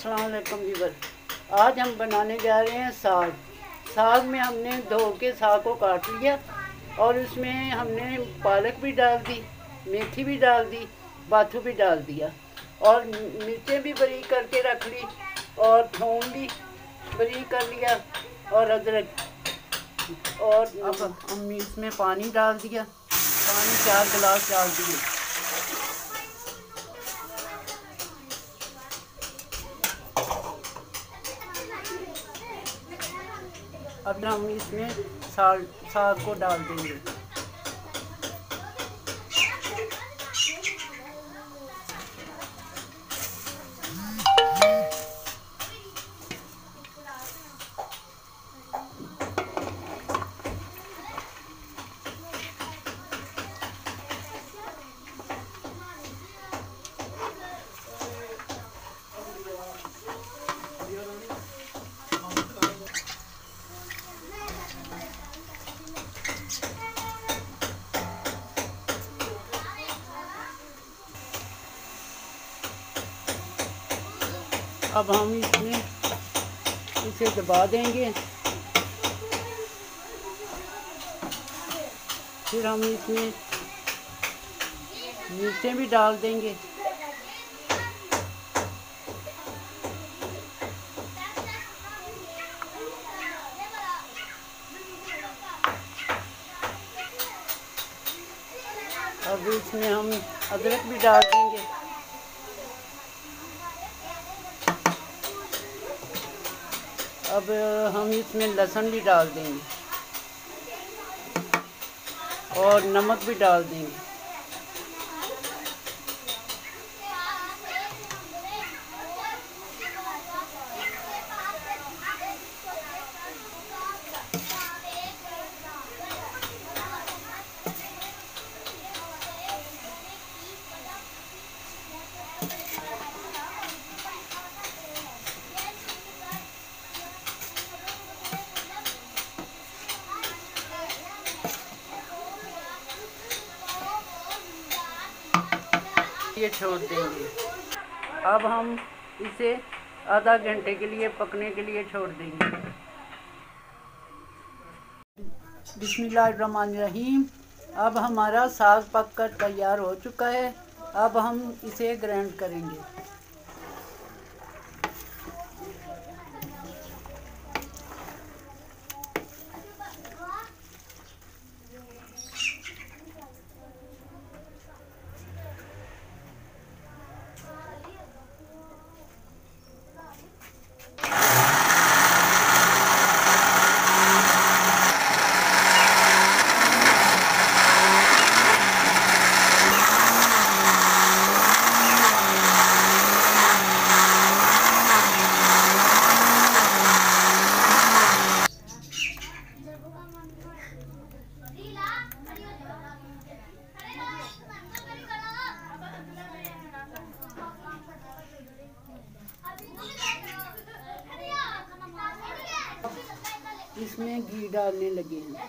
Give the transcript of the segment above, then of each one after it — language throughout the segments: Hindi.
अस्सलाम वालेकुम व्यूअर। आज हम बनाने जा रहे हैं साग। साग में हमने धो के साग को काट लिया और उसमें हमने पालक भी डाल दी, मेथी भी डाल दी, बाथू भी डाल दिया और मिर्चें भी बारीक करके रख ली और थूम भी बारीक कर लिया और अदरक। और अब हम इसमें पानी डाल दिया, पानी 4 गिलास डाल दिए। अब हम इसमें साग को डाल देंगे। अब हम इसमें इसे दबा देंगे। फिर हम इसमें मिर्चें भी डाल देंगे। अब इसमें हम अदरक भी डाल देंगे। अब हम इसमें लहसुन भी डाल देंगे और नमक भी डाल देंगे। ये छोड़ देंगे। अब हम इसे आधा घंटे के लिए पकने के लिए छोड़ देंगे। बिस्मिल्लाहिर्रहमानिर्रहीम। अब हमारा साग पक कर तैयार हो चुका है। अब हम इसे ग्राइंड करेंगे। इसमें घी डालने लगे हैं।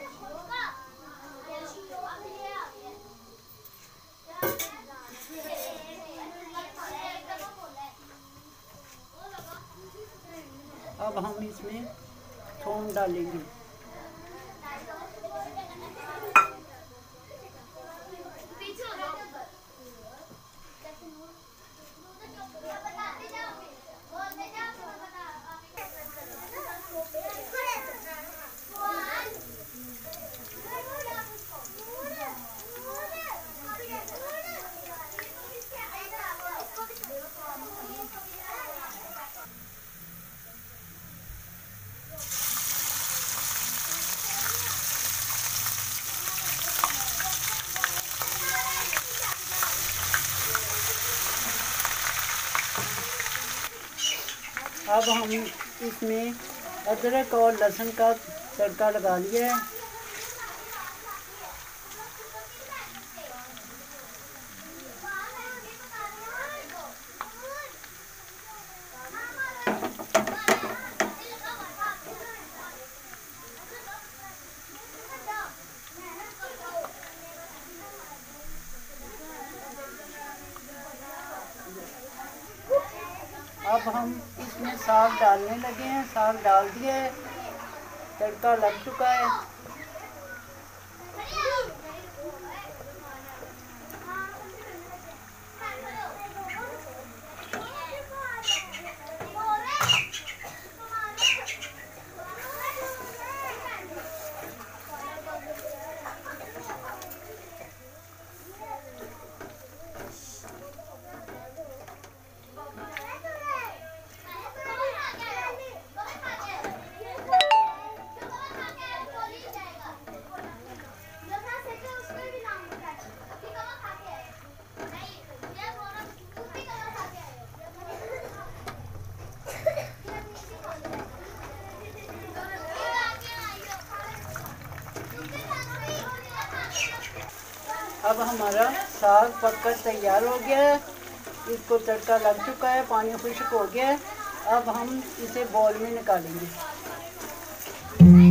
अब हम इसमें थूम डालेंगे। अब हम इसमें अदरक और लहसुन का तड़का लगा लिया है। अब हम इसमें साग डालने लगे हैं। साग डाल दिया है, तड़का लग चुका है। अब हमारा साग पककर तैयार हो गया है। इसको तड़का लग चुका है, पानी खुश्क हो गया है। अब हम इसे बॉल में निकालेंगे।